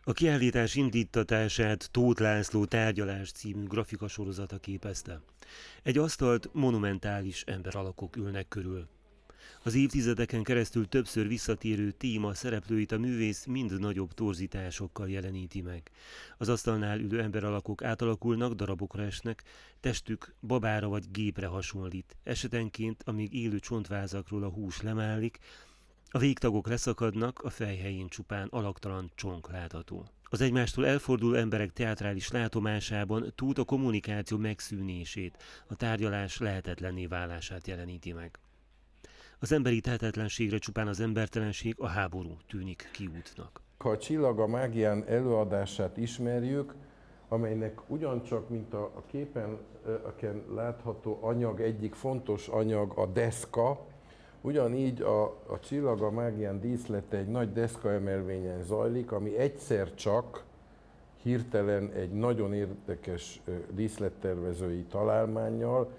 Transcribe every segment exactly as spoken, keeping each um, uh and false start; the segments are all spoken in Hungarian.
A kiállítás indítatását Tóth László Tárgyalás című grafikasorozata képezte. Egy asztalt monumentális emberalakok ülnek körül. Az évtizedeken keresztül többször visszatérő téma szereplőit a művész mind nagyobb torzításokkal jeleníti meg. Az asztalnál ülő emberalakok átalakulnak, darabokra esnek, testük babára vagy gépre hasonlít. Esetenként, amíg élő csontvázakról a hús lemálik, a végtagok leszakadnak, a fej helyén csupán alaktalan csonk látható. Az egymástól elforduló emberek teátrális látomásában Tóth a kommunikáció megszűnését, a tárgyalás lehetetlenné válását jeleníti meg. Az emberi tehetetlenségre csupán az embertelenség, a háború tűnik kiútnak. Ha a Csillag a mágián előadását ismerjük, amelynek ugyancsak, mint a, a képen a látható anyag, egyik fontos anyag a deszka, ugyanígy a, a Csillag a mágián díszlete egy nagy deszka emelvényen zajlik, ami egyszer csak hirtelen egy nagyon érdekes díszlettervezői találmánnyal,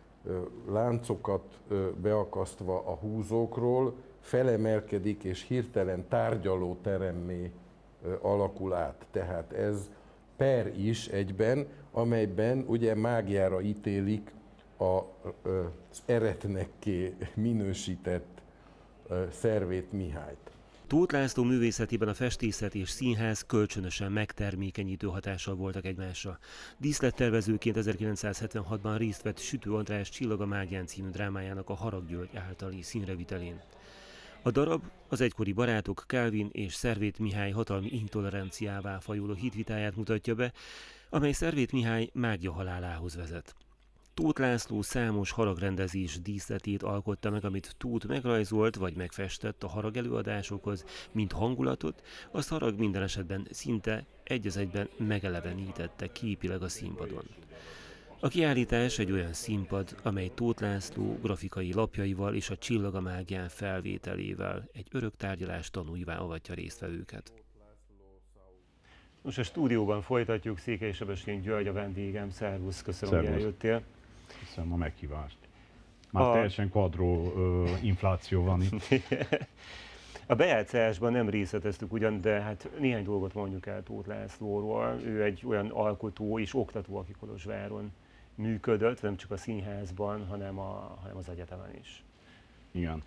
láncokat beakasztva a húzókról felemelkedik és hirtelen tárgyaló teremmé alakul át. Tehát ez per is egyben, amelyben ugye mágiára ítélik az eretnekké minősített Szervét Mihályt. Tóth László művészetében a festészet és színház kölcsönösen megtermékenyítő hatással voltak egymásra. Díszlettervezőként ezerkilencszázhetvenhatban részt vett Sütő András Csillag a mágián című drámájának a Harag György általi színrevitelén. A darab az egykori barátok Kálvin és Szervét Mihály hatalmi intoleranciává fajuló hitvitáját mutatja be, amely Szervét Mihály mágia halálához vezet. Tóth László számos haragrendezés díszletét alkotta meg, amit Tóth megrajzolt vagy megfestett a harag előadásokhoz, mint hangulatot, azt Harag minden esetben szinte egy az egyben megelevenítette képileg a színpadon. A kiállítás egy olyan színpad, amely Tóth László grafikai lapjaival és a Csillag a mágián felvételével egy örök tárgyalás tanúivá avatja résztvevőket. Most a stúdióban folytatjuk, Székely Sebestyén György a vendégem, szervusz, köszönöm, Szervusz. hogy eljöttél. Köszönöm a meghívást. Már A... teljesen kvadró ö, infláció van itt. A bejátszásban nem részleteztük ugyan, de hát néhány dolgot mondjuk el Tóth Lászlóról. Ő egy olyan alkotó és oktató, aki Kolozsváron működött, nem csak a színházban, hanem, a, hanem az egyetemen is. Igen.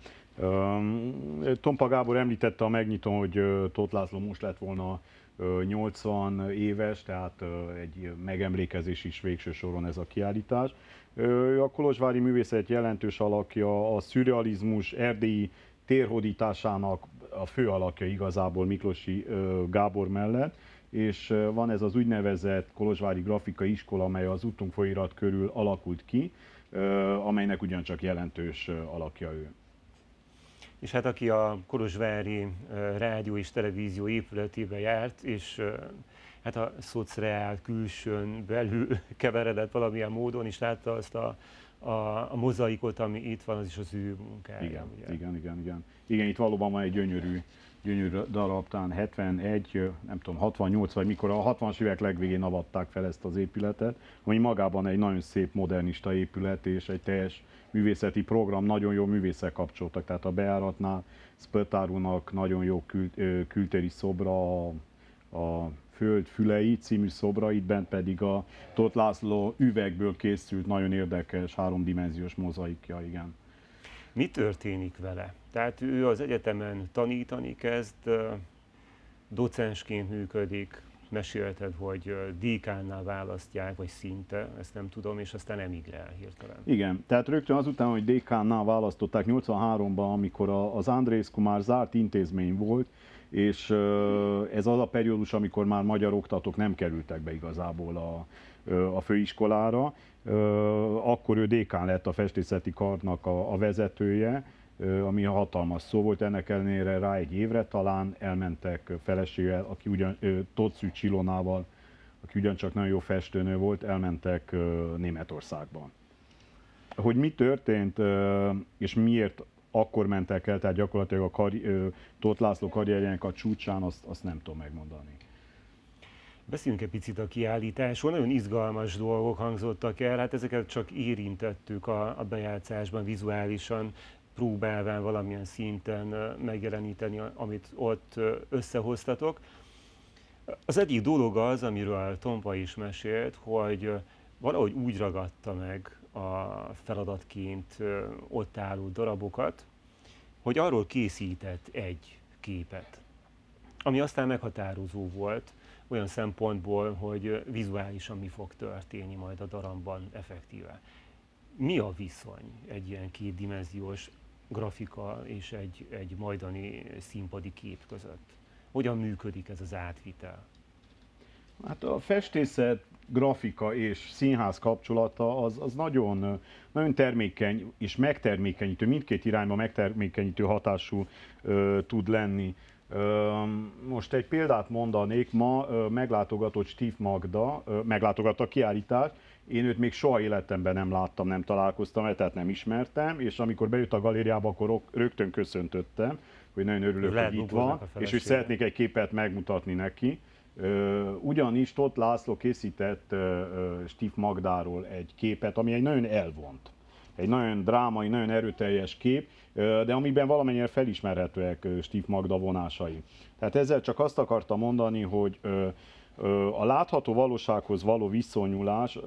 Tompa Gábor említette a megnyitón, hogy Tóth László most lett volna nyolcvan éves, tehát egy megemlékezés is végső soron ez a kiállítás. A kolozsvári művészet jelentős alakja, a szürrealizmus erdélyi térhódításának a fő alakja igazából Miklósi Gábor mellett, és van ez az úgynevezett kolozsvári grafikai iskola, amely az Útunk folyóirat körül alakult ki, amelynek ugyancsak jelentős alakja ő. És hát aki a kolozsvári rádió és televízió épületébe járt, és hát a szocreál külsőn belül keveredett valamilyen módon, és látta azt a, a, a mozaikot, ami itt van, az is az ő munkája. Igen, ugye? igen, igen, igen. Igen, itt valóban van egy gyönyörű, gyönyörű darab, talán hetvenegy, nem tudom, hatvannyolc vagy mikor, a hatvanas évek legvégén avatták fel ezt az épületet, ami magában egy nagyon szép modernista épület és egy teljes művészeti program, nagyon jó művészek kapcsoltak, tehát a bejáratnál Spötárunak nagyon jó kül, kültéri szobra, a, a Föld fülei című szobra, itt bent pedig a Tóth László üvegből készült nagyon érdekes háromdimenziós mozaikja, igen. Mi történik vele? Tehát ő az egyetemen tanítani kezd, docensként működik, mesélted, hogy dékánnál választják, vagy szinte, ezt nem tudom, és aztán emigrál hirtelen. Igen, tehát rögtön azután, hogy dékánnál választották nyolcvanháromban, amikor az Andrészku már zárt intézmény volt, és ez az a periódus, amikor már magyar oktatók nem kerültek be igazából a, a főiskolára, akkor ő dékán lett, a festészeti karnak a, a vezetője, ami hatalmas szó volt, ennek ellenére rá egy évre talán elmentek feleségével, aki ugyan Tocű Csilonával, aki ugyancsak nagyon jó festőnő volt, elmentek Németországban. Hogy mi történt, és miért akkor mentek el, tehát gyakorlatilag a karri- Tóth László karrierjének a csúcsán, azt, azt nem tudom megmondani. Beszéljünk egy picit a kiállításról, nagyon izgalmas dolgok hangzottak el, hát ezeket csak érintettük a, a bejátszásban, vizuálisan, próbálván valamilyen szinten megjeleníteni, amit ott összehoztatok. Az egyik dolog az, amiről Tompa is mesélt, hogy valahogy úgy ragadta meg a feladatként ott álló darabokat, hogy arról készített egy képet, ami aztán meghatározó volt olyan szempontból, hogy vizuálisan mi fog történni majd a darabban effektíve. Mi a viszony egy ilyen kétdimenziós grafika és egy, egy majdani színpadi kép között? Hogyan működik ez az átvitel? Hát a festészet, grafika és színház kapcsolata az, az nagyon, nagyon termékeny és megtermékenyítő, mindkét irányba megtermékenyítő hatású ö, tud lenni. Ö, most egy példát mondanék, ma ö, meglátogatott Steve Magda, ö, meglátogatta a kiállítást, én őt még soha életemben nem láttam, nem találkoztam vele, tehát nem ismertem, és amikor bejött a galériába, akkor rögtön köszöntöttem, hogy nagyon örülök, hogy itt van, és hogy szeretnék egy képet megmutatni neki. Ugyanis Tóth László készített Steve Magdáról egy képet, ami egy nagyon elvont, egy nagyon drámai, nagyon erőteljes kép, de amiben valamennyire felismerhetőek Steve Magda vonásai. Tehát ezzel csak azt akartam mondani, hogy a látható valósághoz való viszonyulás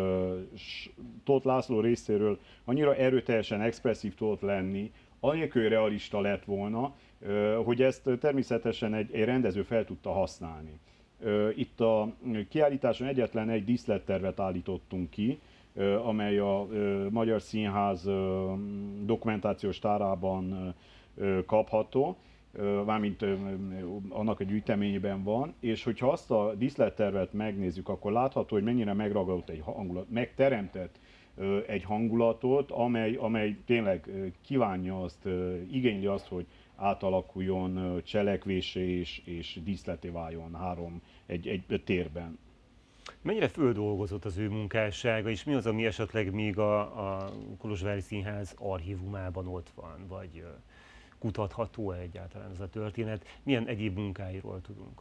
Tóth László részéről annyira erőteljesen expresszív tudott lenni, anélkül realista lett volna, hogy ezt természetesen egy, egy rendező fel tudta használni. Itt a kiállításon egyetlen egy díszlettervet állítottunk ki, amely a Magyar Színház dokumentációs tárában kapható, mármint annak a gyűjteményében van, és hogyha azt a díszlettervet megnézzük, akkor látható, hogy mennyire megragadott egy hangulat, megteremtett egy hangulatot, amely, amely tényleg kívánja azt, igényli azt, hogy átalakuljon cselekvésé és, és díszleté váljon három egy, egy térben. Mennyire földolgozott az ő munkássága, és mi az, ami esetleg még a, a Kolozsvári Színház archívumában ott van, vagy kutatható egyáltalán ez a történet? Milyen egyéb munkáiról tudunk?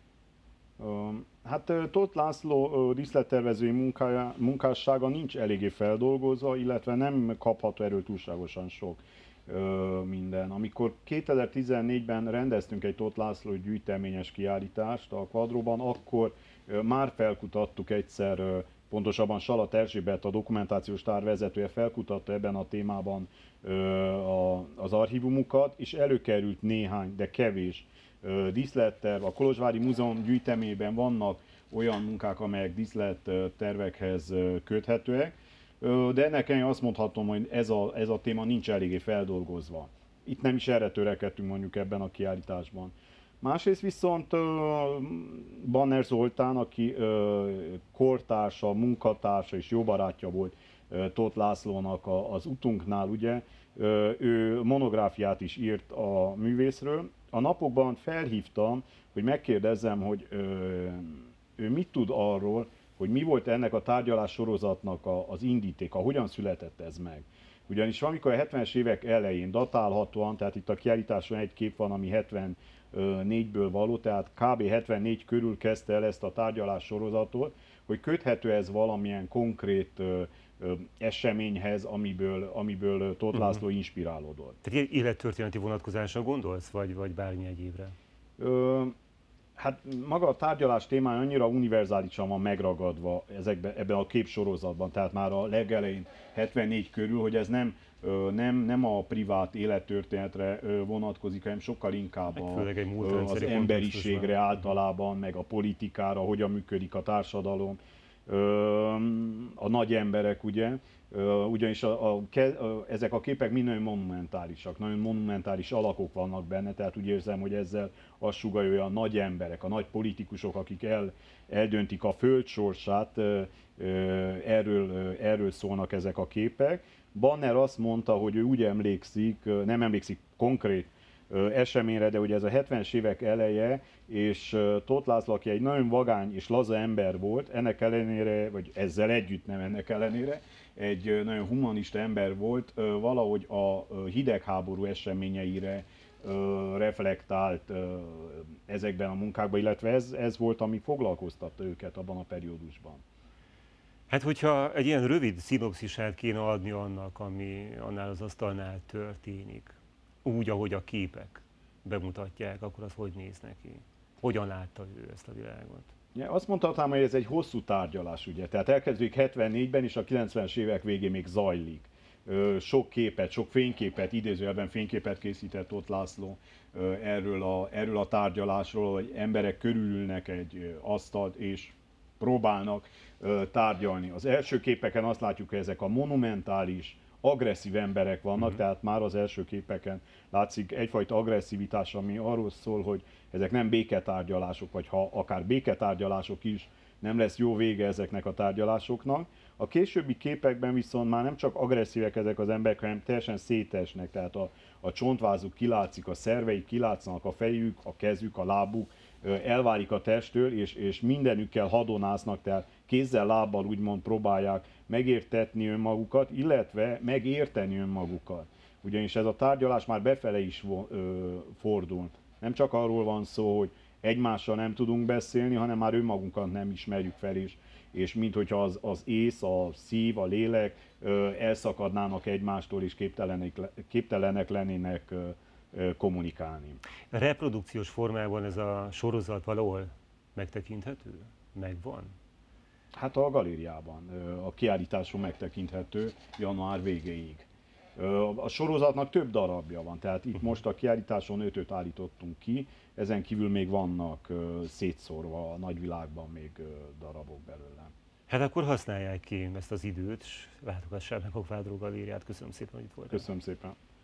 Hát Tóth László díszlettervezői munkája, munkássága nincs eléggé feldolgozva, illetve nem kapható erről túlságosan sok minden. Amikor kétezer-tizennégyben rendeztünk egy Tóth László gyűjteményes kiállítást a Quadróban, akkor már felkutattuk egyszer, pontosabban Salat Erzsébet, a dokumentációs tár vezetője felkutatta ebben a témában az archívumukat, és előkerült néhány, de kevés díszletterv. A Kolozsvári Múzeum gyűjteményében vannak olyan munkák, amelyek díszlettervekhez köthetőek, de ennek én azt mondhatom, hogy ez a, ez a téma nincs eléggé feldolgozva. Itt nem is erre törekedtünk mondjuk ebben a kiállításban. Másrészt viszont Banner Zoltán, aki kortársa, munkatársa és jó barátja volt Tóth Lászlónak az utunknál, ugye, ő monográfiát is írt a művészről. A napokban felhívtam, hogy megkérdezzem, hogy ő mit tud arról, hogy mi volt ennek a tárgyalás sorozatnak az indítéka, hogyan született ez meg. Ugyanis valamikor a hetvenes évek elején datálhatóan, tehát itt a kiállításon egy kép van, ami hetvennégyből való, tehát kb. hetvennégy körül kezdte el ezt a tárgyalás sorozatot, hogy köthető ez valamilyen konkrét ö, ö, eseményhez, amiből, amiből Tóth László inspirálódott. Tehát élettörténeti vonatkozásra gondolsz, vagy, vagy bármi egyébre? Ö, Hát maga a tárgyalás témája annyira univerzálisan van megragadva ezekben, ebben a képsorozatban, tehát már a legelején hetvennégy körül, hogy ez nem, nem, nem a privát élettörténetre vonatkozik, hanem sokkal inkább a, az emberiségre általában, meg a politikára, hogyan működik a társadalom, a nagy emberek, ugye, ugyanis a, a, a, ezek a képek mind nagyon monumentálisak, nagyon monumentális alakok vannak benne, tehát úgy érzem, hogy ezzel azt sugallja, a nagy emberek, a nagy politikusok, akik el, eldöntik a föld sorsát, erről, erről szólnak ezek a képek. Banner azt mondta, hogy ő úgy emlékszik, nem emlékszik konkrét eseményre, de ugye ez a hetvenes évek eleje, és Tóth László, aki egy nagyon vagány és laza ember volt, ennek ellenére, vagy ezzel együtt nem ennek ellenére, egy nagyon humanista ember volt, valahogy a hidegháború eseményeire reflektált ezekben a munkákban, illetve ez, ez volt, ami foglalkoztatta őket abban a periódusban. Hát, hogyha egy ilyen rövid szinopszisát kéne adni annak, ami annál az asztalnál történik, úgy, ahogy a képek bemutatják, akkor az hogy néz neki? Hogyan látta ő ezt a világot? Ja, azt mondhatnám, hogy ez egy hosszú tárgyalás, ugye. Tehát elkezdődik hetvennégyben, és a kilencvenes évek végén még zajlik. Sok képet, sok fényképet, idézőjelben fényképet készített ott László erről a, erről a tárgyalásról, hogy emberek körülülnek egy asztalt, és próbálnak tárgyalni. Az első képeken azt látjuk, hogy ezek a monumentális, agresszív emberek vannak, uh-huh. tehát már az első képeken látszik egyfajta agresszivitás, ami arról szól, hogy ezek nem béketárgyalások, vagy ha akár béketárgyalások is, nem lesz jó vége ezeknek a tárgyalásoknak. A későbbi képekben viszont már nem csak agresszívek ezek az emberek, hanem teljesen szétesnek, tehát a, a csontvázuk kilátszik, a szerveik kilátszanak, a fejük, a kezük, a lábuk elválik a testtől, és, és mindenükkel hadonásznak, tehát kézzel, lábbal úgymond próbálják megértetni önmagukat, illetve megérteni önmagukat. Ugyanis ez a tárgyalás már befele is fordul. Nem csak arról van szó, hogy egymással nem tudunk beszélni, hanem már önmagunkat nem ismerjük fel, és, és minthogyha az, az ész, a szív, a lélek ö, elszakadnának egymástól, és képtelenek, képtelenek lennének ö, ö, kommunikálni. A reprodukciós formában ez a sorozat valahol megtekinthető? Megvan? Hát a galériában, a kiállításon megtekinthető január végéig. A sorozatnak több darabja van, tehát itt most a kiállításon ötöt állítottunk ki, ezen kívül még vannak szétszórva a nagyvilágban még darabok belőle. Hát akkor használják ki ezt az időt, és látogassák meg a Quadro galériát. Köszönöm szépen, hogy itt voltál. Köszönöm szépen.